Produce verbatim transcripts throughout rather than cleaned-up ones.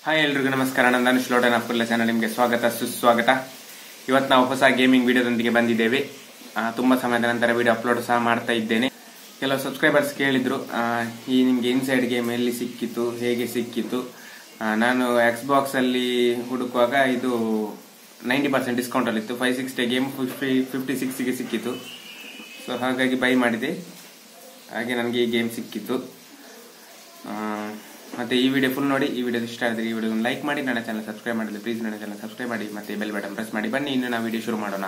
Hi ಎಲ್ರಿಗೂ ನಮಸ್ಕಾರ. ನಾನು ಧನುಷ್ ಲೋಟನ್ ಆಫ್ ಕುಲ್ಲ ಚಾನಲ್ ನಿಮಗೆ ಸ್ವಾಗತ ಸುಸ್ವಾಗತ. ಇವತ್ತು ನಾವು ಹೊಸ ಗೇಮಿಂಗ್ ವಿಡಿಯೋದೊಂದಿಗೆ ಬಂದಿದ್ದೇವೆ. ತುಂಬ ಸಮಯದ ನಂತರ ವಿಡಿಯೋ ಅಪ್ಲೋಡ್ ಸಹ ಮಾಡ್ತಾ ಇದ್ದೇನೆ. ಕೆಲವು ಸಬ್ಸ್ಕ್ರೈಬರ್ಸ್ ಕೇಳಿದ್ರು, ಈ ನಿಮಗೆ ಇನ್ಸೈಡ್ ಗೇಮ್ ಎಲ್ಲಿ ಸಿಕ್ಕಿತು, ಹೇಗೆ ಸಿಕ್ಕಿತು. ನಾನು ಎಕ್ಸ್ ಬಾಕ್ಸ್ ಅಲ್ಲಿ ಹುಡುಕುವಾಗ ಇದು ನೈಂಟಿ ಪರ್ಸೆಂಟ್ ಡಿಸ್ಕೌಂಟ್ ಅಲ್ಲಿ ಇತ್ತು. Five sixty game fifty fifty ಸಿಕ್ಸ್ಗೆ ಸಿಕ್ಕಿತು. ಸೊ ಹಾಗಾಗಿ ಬೈ ಮಾಡಿದೆ. ಹಾಗೆ ನನಗೆ ಈ ಗೇಮ್ ಸಿಕ್ಕಿತ್ತು. ಮತ್ತೆ ಈ ವಿಡಿಯೋ ಫುಲ್ ನೋಡಿ. ಈ ವಿಡಿಯೋ ಇಷ್ಟ ಆದರೆ ಈ ವಿಡಿಯೋ ಲೈಕ್ ಮಾಡಿ, ನನ್ನ ಚಾನಲ್ ಸಬ್ಸ್ಕ್ರೈಬ್ ಮಾಡಿದ್ರೆ ಪ್ಲೀಸ್ ನನ್ನ ಚಾನಲ್ ಸಬ್ಸ್ಕ್ರೈಬ್ ಮಾಡಿ, ಮತ್ತೆ ಬೆಲ್ ಬಟನ್ ಪ್ರೆಸ್ ಮಾಡಿ. ಬನ್ನಿ ಇನ್ನು ನಾವು ವಿಡಿಯೋ ಶುರು ಮಾಡೋಣ.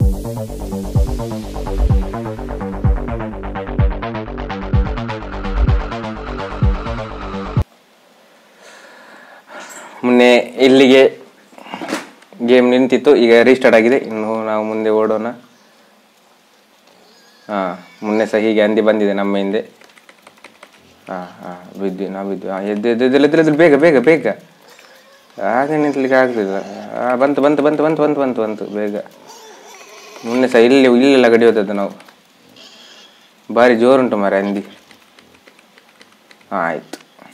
ಮೊನ್ನೆ ಇಲ್ಲಿಗೆ ಗೇಮ್ ನಿಂತಿತ್ತು, ಈಗ ರೀಸ್ಟಾರ್ಟ್ ಆಗಿದೆ. ಇನ್ನು ನಾವು ಮುಂದೆ ಓಡೋಣ. ಹಾ, ಮೊನ್ನೆ ಸಹ ಹೀಗೆ ಹಂದಿ ಬಂದಿದೆ ನಮ್ಮ ಹಿಂದೆ. ಹಾ ಹಾ ಬಿದ್ವಿ, ನಾವು ಬಿದ್ವಿ. ಹಾಂ ಎದ್ದು ಎದ್ದು ಎದ್ದು ಎದ್ದು ಎದ್ದು ಬೇಗ ಬೇಗ ಬೇಗ ಹಾಗೆ ನಿಂತಲಿಕ್ಕೆ ಆಗ್ತಿಲ್ಲ. ಹಾಂ ಬಂತು ಬಂತು ಬಂತು ಬಂತು ಬಂತು ಬಂತು ಬಂತು ಬೇಗ. ಮೊನ್ನೆ ಸಹ ಇಲ್ಲಿ ಇಲ್ಲೆಲ್ಲ ಗಡಿ ಹೋದದ್ದು ನಾವು. ಭಾರಿ ಜೋರುಂಟು ಮಾರೆ ಹಂದಿ. ಹಾಂ ಆಯಿತು,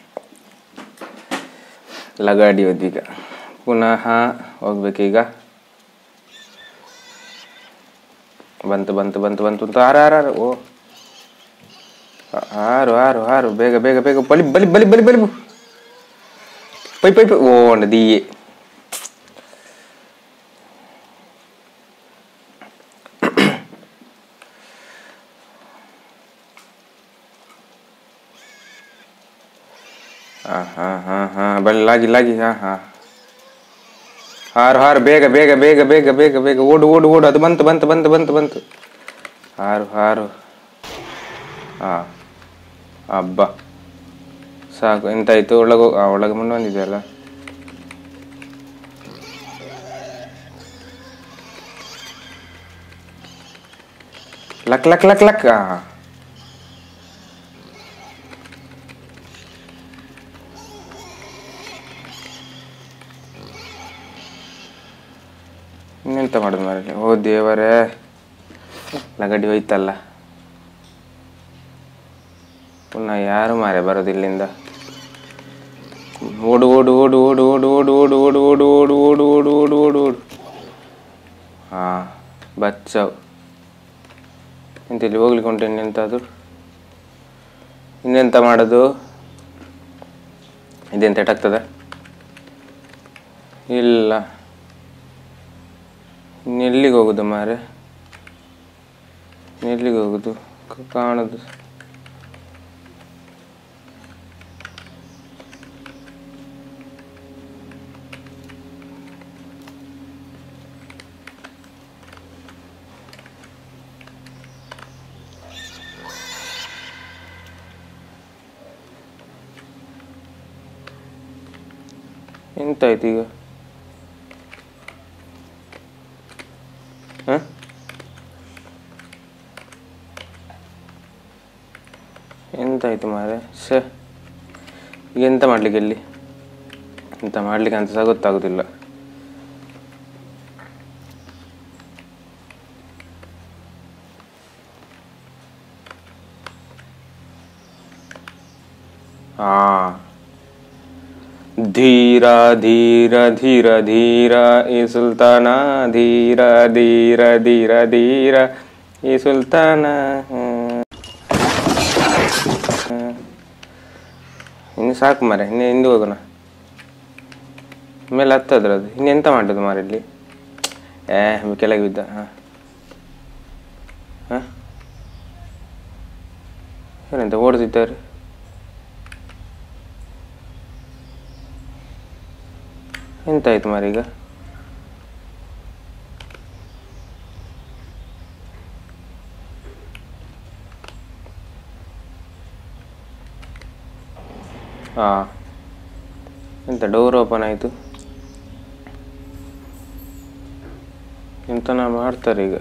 ಲಗಾಡಿ ಹೋದ್ವಿ. ಈಗ ಪುನಃ ಹೋಗ್ಬೇಕೀಗ. ಬಂತು ಬಂತು ಬಂತು ಬಂತು ಬಂತು ಆರು ಆರು ಆರು ಓ ಆರು ಆರು ಆರು ಬೇಗ ಬೇಗ ಬೇಗ ಬಲಿ ಬಲಿ ಬಲಿ ಬಲಿ ಬಲಿ ಪೈ ಪೈ ಪೈ ಓ ದೀಯೆ. ಹಾ ಹಾ ಹಾ ಹಾ ಬಲಿ ಲಾಗಿ ಲಾಗಿ. ಹಾ ಹಾ ಹಾರು ಹಾರು ಬೇಗ ಬೇಗ ಬೇಗ ಬೇಗ ಬೇಗ ಬೇಗ ಓಡು ಓಡು ಓಡು. ಅದು ಬಂತು ಬಂತು ಬಂತು ಬಂತು ಬಂತು. ಹಾರು ಹಾರು. ಹಾ ಹಬ್ಬ ಸಾಕು. ಎಂತಾಯ್ತು? ಒಳಗೆ ಒಳಗೆ ಮುಂದೆ ಬಂದಿದೆಯಲ್ಲ. Luck luck luck luck. ಹಾ ಇನ್ನೆಂತ ಮಾಡೋದು ಮಾರಲಿ? ಓ ದೇವರೇ, ಲಗಡಿ ಹೋಯ್ತಲ್ಲ. ಪುನಃ ಯಾರು ಮಾರೆ ಬರೋದು ಇಲ್ಲಿಂದ? ಓಡು ಓಡು ಓಡು ಓಡು ಓಡು ಓಡು ಓಡು ಓಡು ಓಡು ಓಡು ಓಡು ಓಡು ಓಡು ಓಡು ಓಡು. ಹಾಂ ಬಚ್ಚಾವ್. ಎಂತ ಇಲ್ಲಿ ಹೋಗ್ಲಿಕ್ಕೆ ಉಂಟು ಇನ್ನೆಂತಾದ್ರು? ಇನ್ನೆಂತ ಮಾಡೋದು? ಇದೆಂತ ಎಟಾಗ್ತದ? ಇಲ್ಲ, ಇನ್ನೆಲ್ಲಿಗೆ ಹೋಗುದು ಮಾರೆ? ಎಲ್ಲಿಗೆ ಹೋಗುದು ಕಾಣುದು? ಎಂತಾಯ್ತು ಈಗ? ಹ ಎಂತಾಯ್ತು ಮಾರೆ? ಶ ಈಗ ಎಂತ ಮಾಡ್ಲಿಕ್ಕೆ ಇಲ್ಲಿ? ಎಂತ ಮಾಡ್ಲಿಕ್ಕೆ ಅಂತ ಸಹ ಗೊತ್ತಾಗುದಿಲ್ಲ. ಹಾ ಧೀರ ಧೀರ ಧೀರ ಧೀರ ಈ ಸುಲ್ತಾನ, ಧೀರ ಧೀರ ಧೀರ ಧೀರ ಈ ಸುಲ್ತಾನ. ಇನ್ನು ಸಾಕು ಮಾರೆ, ಇನ್ನು ಹಿಂದೆ ಹೋಗೋಣ. ಮೇಲೆ ಹತ್ತದ್ರ ಅದು ಇನ್ನೆಂತ ಮಾಡೋದು ಮಾರೆ ಇಲ್ಲಿ? ಏ ಕೆಳಗೆ ಬಿದ್ದ. ಹಾಂ ಹಾಂ ಏನಂತ ಓಡ್ತಿದ್ದಾರೆ? ಎಂತಾಯ್ತು ಮಾರೆ ಈಗ? ಹಾ ಎಂತ ಡೋರ್ ಓಪನ್ ಆಯ್ತು? ಎಂತನ ಮಾಡ್ತಾರೆ ಈಗ?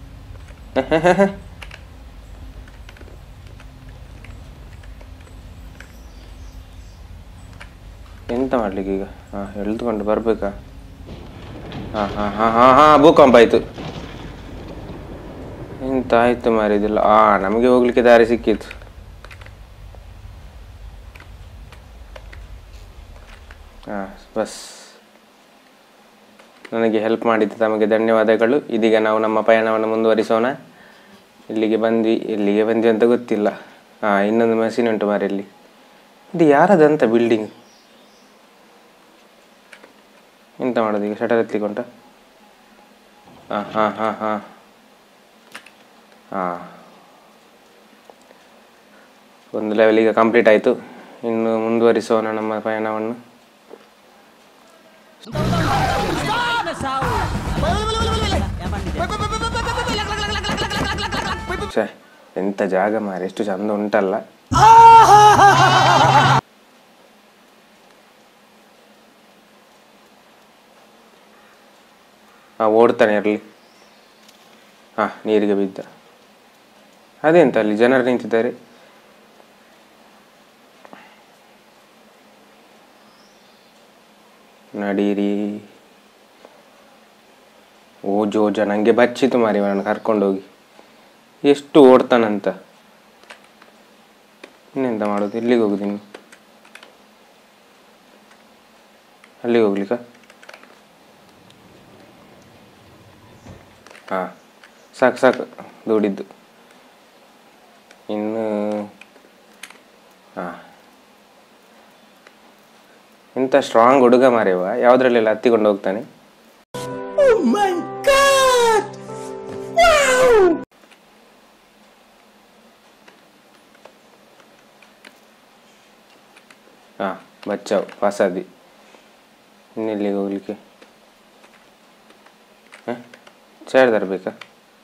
ಎಂತ ಮಾಡ್ಲಿಕ್ಕೆ ಈಗ? ಹಾ ಎಳ್ದುಕೊಂಡು ಬರ್ಬೇಕಾ? ಹಾ ಹಾ ಹಾ ಹಾ ಹಾ ಭೂಕಂಪ ಆಯ್ತು. ಎಂತ ಆಯ್ತು ಮಾರಿದಿಲ್ಲ. ಆ ನಮಗೆ ಹೋಗ್ಲಿಕ್ಕೆ ದಾರಿ ಸಿಕ್ಕಿತ್ತು. ಹಾಂ ಬಸ್. ನನಗೆ ಹೆಲ್ಪ್ ಮಾಡಿದ್ದು ತಮಗೆ ಧನ್ಯವಾದಗಳು. ಇದೀಗ ನಾವು ನಮ್ಮ ಪಯಣವನ್ನು ಮುಂದುವರಿಸೋಣ. ಇಲ್ಲಿಗೆ ಬಂದ್ವಿ, ಎಲ್ಲಿಗೆ ಬಂದ್ವಿ ಅಂತ ಗೊತ್ತಿಲ್ಲ. ಹಾಂ, ಇನ್ನೊಂದು ಮಷೀನ್ ಉಂಟು ಮಾರೆ ಇಲ್ಲಿ. ಇದು ಯಾರದಂತ ಬಿಲ್ಡಿಂಗ್? ಎಂತ ಮಾಡೋದು ಈಗ? ಶಟರ್ ಎತ್ತಲಿಕ್ಕೆ ಉಂಟ? ಹಾಂ ಹಾಂ ಹಾಂ ಹಾಂ ಹಾಂ ಒಂದು ಲೆವೆಲ್ ಈಗ ಕಂಪ್ಲೀಟ್ ಆಯಿತು. ಇನ್ನು ಮುಂದುವರಿಸೋಣ ನಮ್ಮ ಪಯಣವನ್ನು. ಛೇ, ಎಂಥ ಜಾಗ ಮಾರೆ, ಎಷ್ಟು ಚಂದ ಉಂಟಲ್ಲ. ಹಾಂ, ಓಡ್ತಾನೆ ಇರಲಿ. ಹಾಂ, ನೀರಿಗೆ ಬಿದ್ದ. ಅದೆಂತ ಅಲ್ಲಿ ಜನರು ನಿಂತಿದ್ದಾರೆ. ನಡೀರಿ. ಓ ಜೋಜ, ನನಗೆ ಬಚ್ಚಿತು ಮಾರಿ ಅವನನ್ನು ಕರ್ಕೊಂಡೋಗಿ. ಎಷ್ಟು ಓಡ್ತಾನಂತ. ಇನ್ನೆಂತ ಮಾಡೋದು? ಇಲ್ಲಿಗೆ ಹೋಗುದು ಇನ್ನು? ಅಲ್ಲಿಗೆ ಹೋಗ್ಲಿಕ್ಕ? ಹಾಂ, ಸಾಕು ಸಾಕು ದುಡಿದ್ದು. ಇನ್ನು ಹಾಂ, ಇಂಥ ಸ್ಟ್ರಾಂಗ್ ಹುಡುಗ ಮಾರೇವ, ಯಾವುದ್ರಲ್ಲೆಲ್ಲ ಹತ್ತಿಕೊಂಡು ಹೋಗ್ತಾನೆ. ಹಾಂ, ಬಚ್ಚಾವ್ ಪಾಸಾದಿ. ಇನ್ನೆಲ್ಲಿಗೆ ಹೋಗ್ಲಿಕ್ಕೆ? ಹಾಂ, ಚೇರ್ ತರಬೇಕಾ?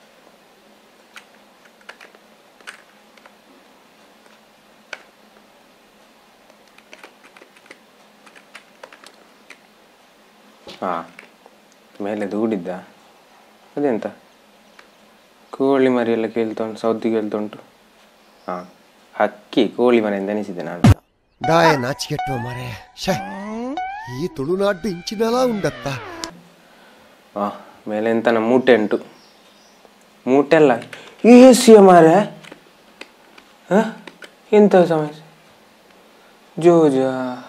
ಹಾಂ, ಮೇಲೆ ದೂಡಿದ್ದ. ಅದೆಂತ ಕೋಳಿ ಮರಿ ಎಲ್ಲ ಕೇಳ್ತಾ ಉಂಟು, ಸೌದಿ ಕೇಳ್ತಾ ಉಂಟು. ಹಾಂ, ಹಕ್ಕಿ ಕೋಳಿ ಮನೆಯಿಂದ ಎನಿಸಿದೆ ನಾನು. ದಾಯ ನಾಚಿಕೆಟ್ಟುವ ಮರೆ, ಈ ತುಳುನಾಡು ಇಂಚಿನಲ್ಲ ಉಂಡತ್ತ. ಹಾಂ, ಮೇಲೆ ಎಂತ ನಮ್ಮ ಮೂಟೆ ಉಂಟು. ಮೂಟೆ ಅಲ್ಲ, ಎ ಸಿಯ ಮಾರೆ. ಹಾಂ, ಎಂಥ ಸಮಸ್ಯೆ ಜೋಜ.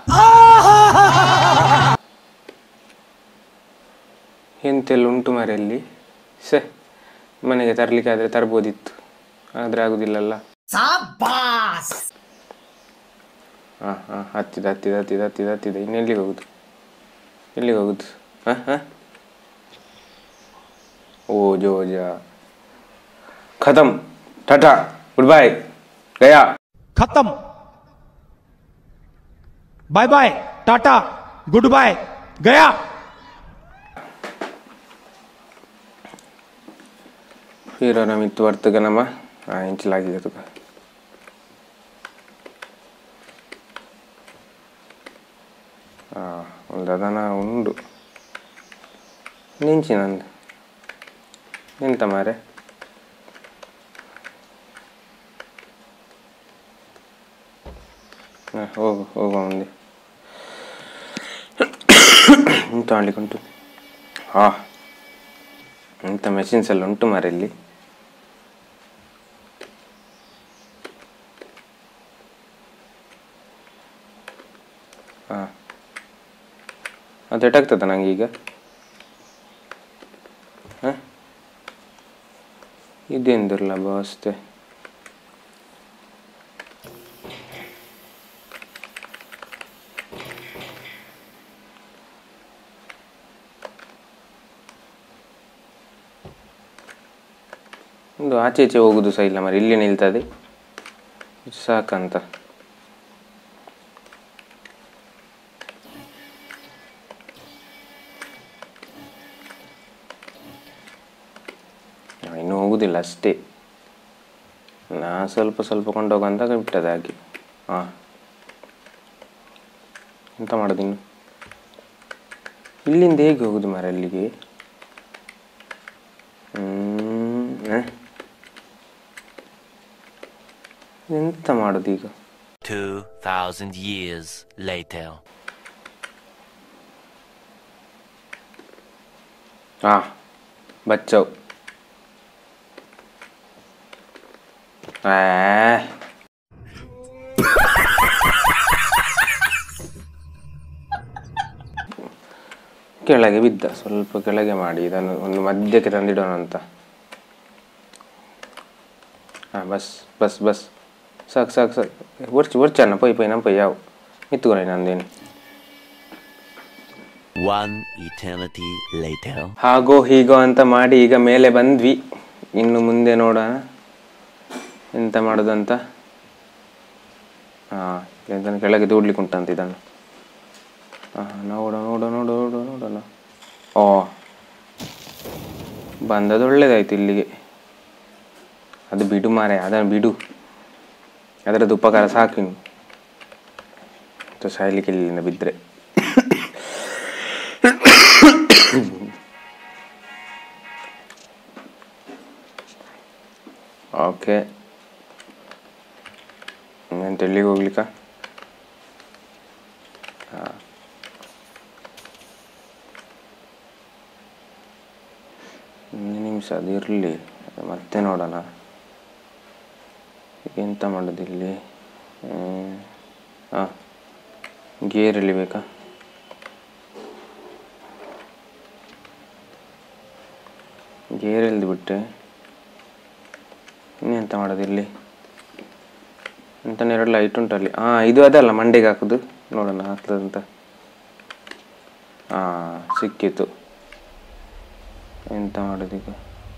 ಎಂತೆಲ್ಲ ಉಂಟು ಮರೆಯಲ್ಲಿ. ಸೆ ಮನೆಗೆ ತರಲಿಕ್ಕೆ ಆದರೆ ತರ್ಬೋದಿತ್ತು, ಆದರೆ ಆಗುದಿಲ್ಲಲ್ಲ. ಹಾಂ ಹಾಂ, ಹತ್ತಿದ ಹತ್ತಿದ ಹತ್ತಿದ ಹತ್ತಿದ ಹತ್ತಿದ ಇನ್ನೆಲ್ಲಿಗೆ ಹೋಗುದು? ಎಲ್ಲಿಗೆ ಹೋಗುದು? ಹಾಂ ಹಾಂ, ಓ ಜೋಜ. ಖತಮ್, ಟಾಟಾ, ಗುಡ್ ಬಾಯ್, ಗಯಾ. ಖತಮ್, bye bye, ta-ta, goodbye, ಗಯಾ. ಹೀರೋ ನಮಿತ್ತು ವರ್ತಗ ನಮ್ಮ ಇಂಚಲಾಗಿದೆ ತುಕ. ಹಾಂ, ಒಂದು ಅದನ ಉಂಡು ನಿಂಚಿ ನಂದು. ಎಂತ ಮಾರೆ? ಹಾಂ, ಹೋಗು ಹೋಗುವ ಮುಂದೆ. ಎಂತ ಮಾಡ್ಲಿಕ್ಕೆ ಉಂಟು? ಹಾಂ, ಎಂಥ ಮೆಷಿನ್ಸ್ ಎಲ್ಲ ಉಂಟು ಮಾರೆ ಇಲ್ಲಿ. ಹಾಂ, ಅದು ಎಟಾಗ್ತದ ನಂಗೆ ಈಗ? ಹಾಂ, ಇದೇನು ದುರ್ಲಭ ಅವಸ್ಥೆ. ಒಂದು ಆಚೆ ಈಚೆ ಹೋಗುದು ಸಹ ಇಲ್ಲ ಮರಿ, ಇಲ್ಲಿ ನಿಲ್ತದೆ ಸಾಕಂತ. ಇನ್ನು ಹೋಗುದಿಲ್ಲ ಅಷ್ಟೇ, ನಾ ಸ್ವಲ್ಪ ಸ್ವಲ್ಪ ಕೊಂಡೋಗಂತ ಬಿಟ್ಟದ ಹಾಗೆ. ಹಾಂ, ಎಂತ ಮಾಡೋದು ಇನ್ನು? ಇಲ್ಲಿಂದ ಹೇಗೆ ಹೋಗುದು ಮರ ಅಲ್ಲಿಗೆ? ಹ್ಞೂ, ಎಂತ ಮಾಡೋದು ಈಗ? two thousand years later. ಹಾಂ, ಬಚ್ಚವ್. ಆ ಕೆಳಗೆ ಬಿದ್ದ. ಸ್ವಲ್ಪ ಕೆಳಗೆ ಮಾಡಿ ಇದನ್ನು ಒಂದು ಮಧ್ಯಕ್ಕೆ ತಂದಿಡೋಣ ಅಂತ. ಹಾಂ ಬಸ್ ಬಸ್ ಬಸ್ ಸಾಕು ಸಾಕು ಸಾಕು ಒರ್ಚು ಒರ್ಚಣ್ಣ ಪೈ ಪೈ ನಮ್ಮ ಪೈ ಯಾವ ನಿತ್ಕೊಳ ನಂದೇನು. One eternity later. ಹಾಗೋ ಹೀಗೋ ಅಂತ ಮಾಡಿ ಈಗ ಮೇಲೆ ಬಂದ್ವಿ. ಇನ್ನು ಮುಂದೆ ನೋಡೋಣ ಎಂತ ಮಾಡೋದಂತ. ಹಾಂ ಎಂತ ಕೆಳಗೆ ದೂಡ್ಲಿಕ್ಕೆ ಉಂಟಂತ ಇದನ್ನು. ಹಾಂ ನೋಡ ನೋಡ ನೋಡ ನೋಡ ನೋಡೋಣ. ಓ ಬಂದದ್ದು ಒಳ್ಳೇದಾಯ್ತು ಇಲ್ಲಿಗೆ. ಅದು ಬಿಡು ಮಾರೆ, ಅದನ್ನು ಬಿಡು, ಅದರದ್ದು ಉಪಕಾರ ಸಾಕಿನು ಸಾಯ್ಲಿಕ್ಕೆ ಇಲ್ಲಿಂದ ಬಿದ್ದರೆ. ಓಕೆ ಎಂತ ಎಲ್ಲಿಗೆ ಹೋಗ್ಲಿಕ್ಕ? ಹಾಂ ಒಂದು ನಿಮಿಷ ಅದು ಇರಲಿ, ಮತ್ತೆ ನೋಡೋಣ ಎಂತ ಮಾಡೋದು ಇಲ್ಲಿ. ಹಾಂ ಗೇರ್ ಎಳಿಬೇಕಾ? ಗೇರ್ ಎಳ್ದು ಬಿಟ್ಟೆ. ಇನ್ನೆಂತ ಮಾಡೋದು ಇಲ್ಲಿ? ಎಂತ ಎರಡು ಲೈಟ್ ಉಂಟಲ್ಲಿ. ಹಾಂ ಇದು ಅದಲ್ಲ ಮಂಡೆಗೆ ಹಾಕೋದು, ನೋಡೋಣ ಹಾಕ್ತದಂತ. ಹಾಂ ಸಿಕ್ಕಿತು. ಎಂತ ಮಾಡೋದು ಈಗ?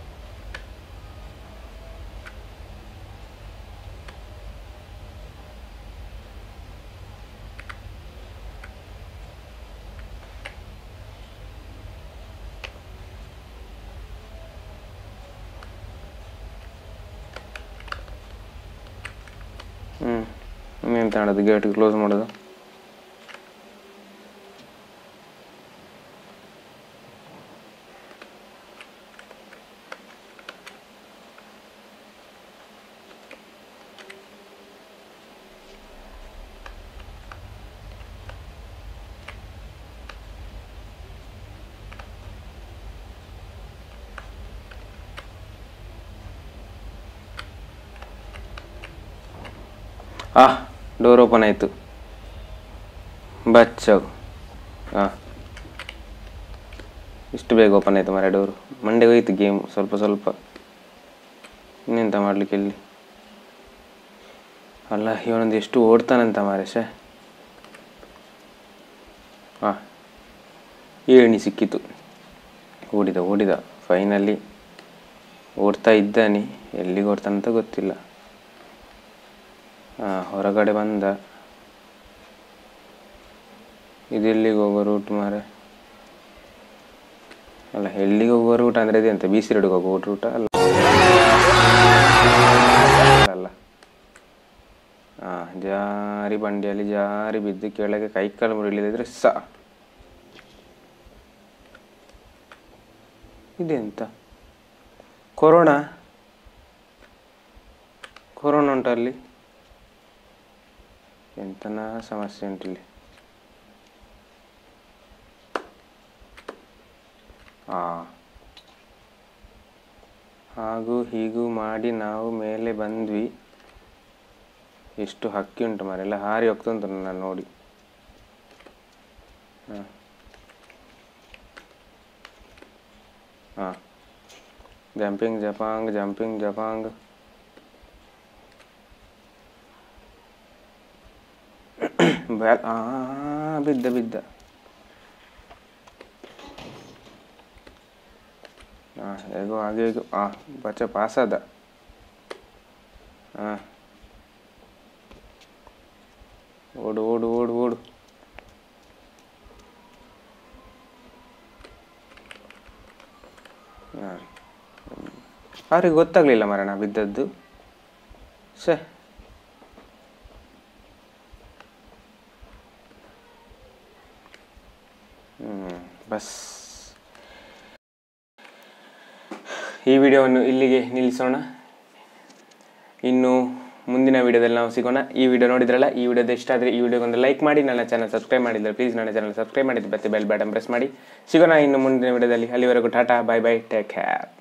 ಹ್ಞೂ ಇನ್ನೆಂತ ಮಾಡೋದು? ಗೇಟ್ ಕ್ಲೋಸ್ ಮಾಡೋದು. ಆ ಡೋರ್ ಓಪನ್ ಆಯಿತು. ಬಚ್ಚವು. ಹಾಂ ಇಷ್ಟು ಬೇಗ ಓಪನ್ ಆಯಿತು ಮರ ಡೋರು. ಮಂಡೆಗೆ ಹೋಯ್ತು ಗೇಮ್ ಸ್ವಲ್ಪ ಸ್ವಲ್ಪ. ಇನ್ನೆಂತ ಮಾಡಲಿಕ್ಕೆ ಇಲ್ಲಿ? ಅಲ್ಲ ಇವನೊಂದು ಎಷ್ಟು ಓಡ್ತಾನಂತ ಮಾರೇಶ. ಹಾಂ ಏಣಿ ಸಿಕ್ಕಿತು. ಓಡಿದ ಓಡಿದ ಫೈನಲಿ ಓಡ್ತಾ ಇದ್ದಾನೆ. ಎಲ್ಲಿಗೆ ಓಡ್ತಾನಂತ ಗೊತ್ತಿಲ್ಲ. ಹಾಂ ಹೊರಗಡೆ ಬಂದ. ಇದೆಲ್ಲಿಗೆ ಹೋಗೋ ರೂಟ್ ಮಾರೆ? ಅಲ್ಲ ಎಲ್ಲಿಗೆ ಹೋಗೋ ರೂಟ್ ಅಂದರೆ ಇದೆ ಅಂತ ಬಿ ಸಿ ರೋಡ್ಗೆ ಹೋಗೋ ರೂಟ ಅಲ್ಲ ಅಲ್ಲ. ಹಾಂ ಜಾರಿ ಬಂಡಿಯಲ್ಲಿ ಜಾರಿ ಬಿದ್ದು ಕೆಳಗೆ ಕೈ ಕಾಲು ಮುರಿಲಿದ್ರೆ ಸ. ಇದೆಂತ ಕೊರೋನಾ? ಕೊರೋನಾ ಉಂಟಲ್ಲಿ. ಎಂತನಾ ಸಮಸ್ಯೆ ಉಂಟಿಲ್ಲಿ. ಹಾಂ ಹಾಗೂ ಹೀಗೂ ಮಾಡಿ ನಾವು ಮೇಲೆ ಬಂದ್ವಿ. ಎಷ್ಟು ಹಕ್ಕಿ ಉಂಟು ಮಾರೆಲ್ಲ ಹಾರಿ ಹೋಗ್ತುಂಟು ನಾನು ನೋಡಿ. ಹಾಂ ಹಾಂ ಜಂಪಿಂಗ್ ಜಪಾಂಗ್ ಜಂಪಿಂಗ್ ಜಪಾಂಗ್. ಬ್ಯಾಲ್ ಹಾಂ ಬಿದ್ದ ಬಿದ್ದ. ಹಾಂ ಹೇಗೋ ಹಾಗೆ ಹೇಗೋ. ಹಾಂ ಬಚ್ಚ ಪಾಸದ. ಹಾಂ ಓಡು ಓಡು ಓಡು ಓಡು. ಹಾಂ ಅವ್ರಿಗೆ ಗೊತ್ತಾಗಲಿಲ್ಲ ಮರಣ ಬಿದ್ದದ್ದು. ಸೇ ಹ್ಞೂ ಬಸ್. ಈ ವಿಡಿಯೋವನ್ನು ಇಲ್ಲಿಗೆ ನಿಲ್ಲಿಸೋಣ. ಇನ್ನು ಮುಂದಿನ ವಿಡಿಯೋದಲ್ಲಿ ನಾವು ಸಿಗೋಣ. ಈ ವಿಡಿಯೋ ನೋಡಿದ್ರಲ್ಲ, ಈ ವಿಡಿಯೋದ ಇಷ್ಟ ಆದರೆ ಈ ವಿಡಿಯೋಗೊಂದು ಲೈಕ್ ಮಾಡಿ. ನನ್ನ ಚಾನಲ್ ಸಬ್ಸ್ಕ್ರೈಬ್ ಮಾಡಿದ್ರೆ ಪ್ಲೀಸ್ ನನ್ನ ಚಾನಲ್ ಸಬ್ಸ್ಕ್ರೈಬ್ ಮಾಡಿದ್ದು ಮತ್ತೆ ಬೆಲ್ ಬಟನ್ ಪ್ರೆಸ್ ಮಾಡಿ. ಸಿಗೋಣ ಇನ್ನು ಮುಂದಿನ ವಿಡಿಯೋದಲ್ಲಿ. ಅಲ್ಲಿವರೆಗೂ ta-ta, bye bye, take care.